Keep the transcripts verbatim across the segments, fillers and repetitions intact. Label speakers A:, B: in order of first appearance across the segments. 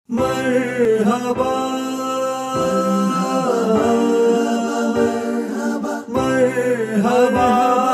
A: मरहबा मरहबा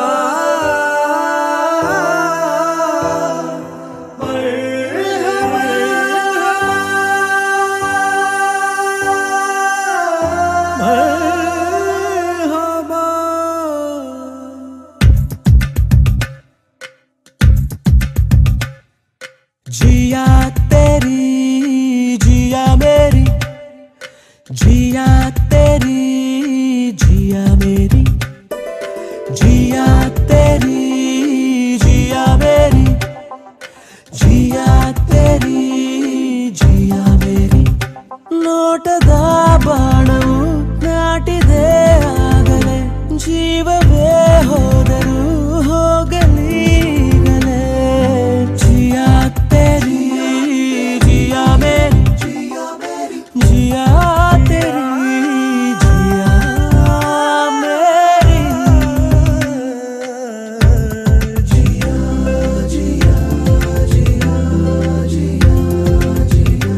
A: जिया तेरी जिया मेरी जिया तेरी जिया मेरी जिया तेरी जिया मेरी जिया तेरी जिया मेरी ನೋಟದ ಬಾಣವು ನಾಟಿದೆ ಆಗಲೇ ಜೀವವೇ ಹೋದರೂ ಹೋಗಲೀಗಲೇ जिया तेरी जिया मेरी जिया मेरी जिया तेरी जिया मेरी जिया जिया जिया जिया जिया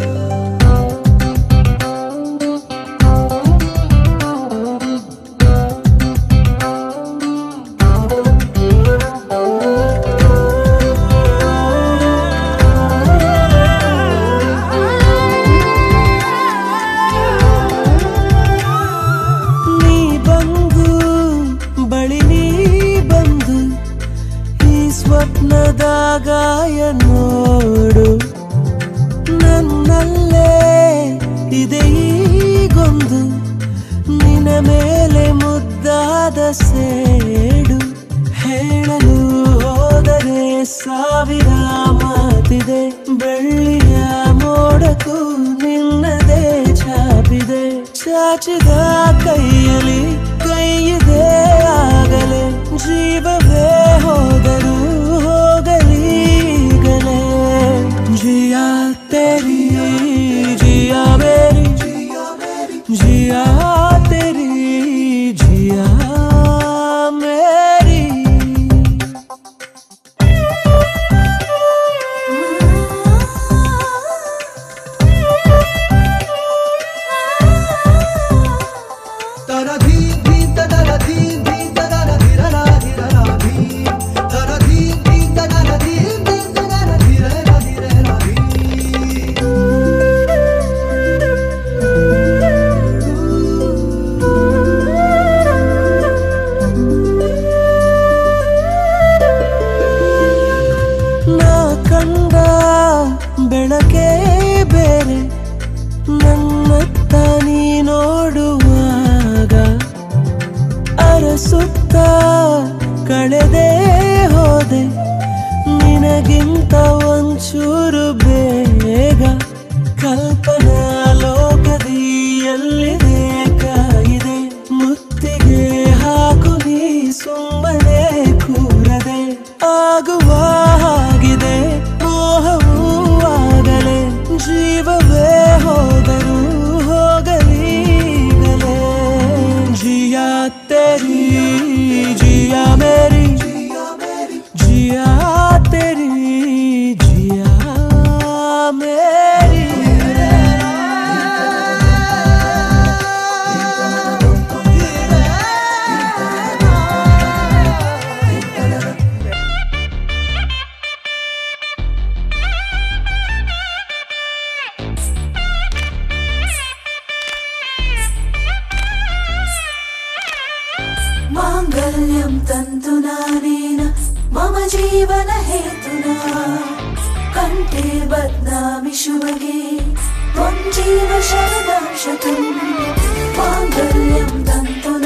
A: ಸ್ವಪ್ನದಾಗಾಯ ನೋಡು ನನ್ನಲ್ಲೇ ಇದೆ ಈಗೊಂದು ನಿನ್ನ ಮೇಲೆ ಮುದ್ದಾದ ಸೇಡು ಹೇಳಲು ಹೋದರೆ ಸಾವಿರ ಮಾತಿದೆ ಬೆಳ್ಳಿಯ ಮೋಡಕ್ಕೂ ನಿನ್ನದೇ ಛಾಪಿದೆ ಚಾಚಿದ ಕೈಯಲ್ಲಿ ಕೈಯಿದೆ ಆಗಲೇ ಜೀವವೇ ಹೋದರೂ ಹೋಗಲೀಗಲೇ जिया तेरी जिया मेरी जिया तेरी जिया मेरी तारा धी धी तारा धी धी तारा धीरा धीरा धी तारा धी धी तारा धी धी तारा धीरा धीरा धी ना कंड ಬೆಳಕೆ ಬೇರೆ ನನ್ನತ್ತ ನೀ ನೋಡುವಾಗ ಅರಸುತ್ತ ಕಳೆದೇ ಹೋದೆ ನಿನಗಿಂತ ಒಂಚೂರು ಬೇಗ ಕಲ್ಪನಾ ಲೋಕದಿ ಎಲ್ಲಿದೆ ಕಾಯಿದೆ ಮುತ್ತಿಗೆ ಹಾಕು ನೀ ಸುಮ್ಮನೆ ಕೂರದೆ ಆಗುವ ಹಾಗಿದೆ ಮೋಹವೂ ಆಗಲೇ ಜೀವವೇ ಹೋದರೂ ಹೋಗಲೀಗಲೇ जिया तेरी जिया मेरी जिया तेरी जिया मेरी मांगल्यं तन्तुना नेन मम जीवन हेतुना कंठे बध्नामि शुभगे त्वं जीव शरदां शतम् मांगल्यं तन्तुना